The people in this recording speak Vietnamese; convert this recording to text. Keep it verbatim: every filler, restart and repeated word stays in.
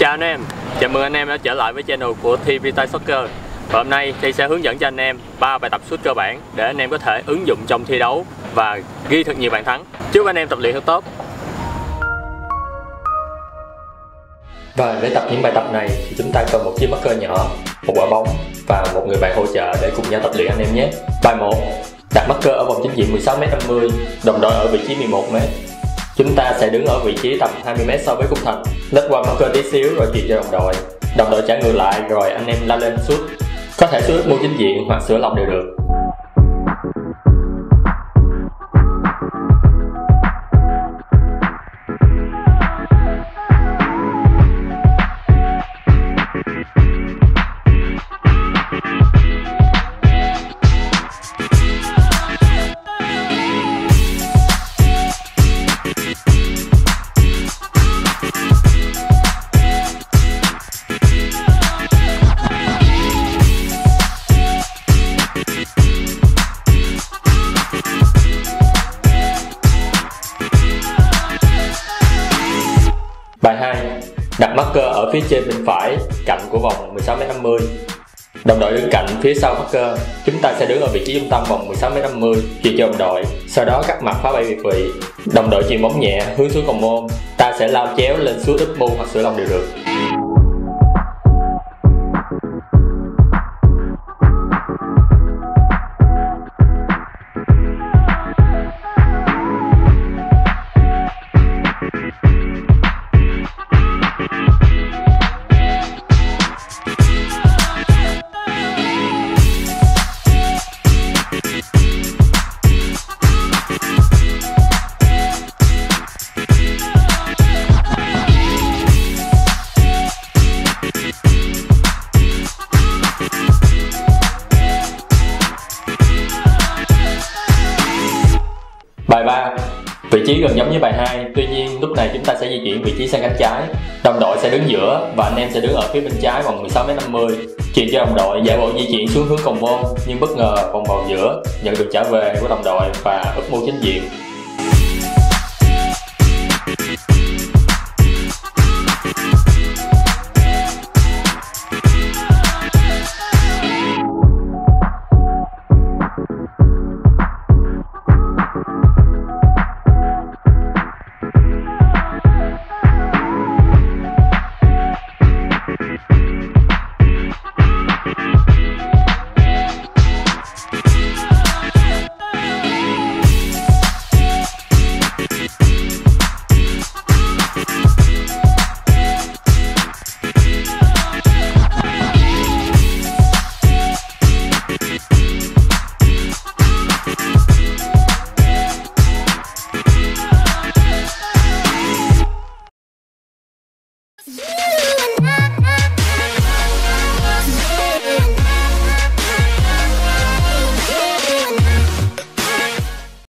Chào anh em, chào mừng anh em đã trở lại với channel của Thi Freestyle Soccer. Và hôm nay Thi sẽ hướng dẫn cho anh em ba bài tập sút cơ bản để anh em có thể ứng dụng trong thi đấu và ghi thật nhiều bàn thắng. Chúc anh em tập luyện thật tốt. Và để tập những bài tập này thì chúng ta cần một chiếc marker nhỏ, một quả bóng và một người bạn hỗ trợ để cùng nhau tập luyện anh em nhé. Bài một. Đặt marker ở vòng chính diện mười sáu mét năm mươi, đồng đội ở vị trí mười một mét. Chúng ta sẽ đứng ở vị trí tầm hai mươi mét so với khung thành, lết qua marker tí xíu rồi chuyền cho đồng đội. Đồng đội trả ngược lại rồi anh em lao lên sút. Có thể sút môn chính diện hoặc sửa lòng đều được. Bài hai. Đặt marker ở phía trên bên phải cạnh của vòng mười sáu mét năm mươi. Đồng đội đứng cạnh phía sau marker. Chúng ta sẽ đứng ở vị trí trung tâm vòng mười sáu mét năm mươi, chuyền cho đồng đội, sau đó cắt mặt phá bay việt vị. Đồng đội chuyền bóng nhẹ hướng xuống cầu môn, ta sẽ lao chéo lên sút úp mu hoặc sửa lòng đều được. Bài ba. Vị trí gần giống như bài hai, tuy nhiên lúc này chúng ta sẽ di chuyển vị trí sang cánh trái. Đồng đội sẽ đứng giữa và anh em sẽ đứng ở phía bên trái vòng mười sáu mét năm mươi. Chuyền cho đồng đội giả bộ di chuyển xuống hướng cầu môn, nhưng bất ngờ vòng vào giữa nhận được trả về của đồng đội và úp môn chính diện.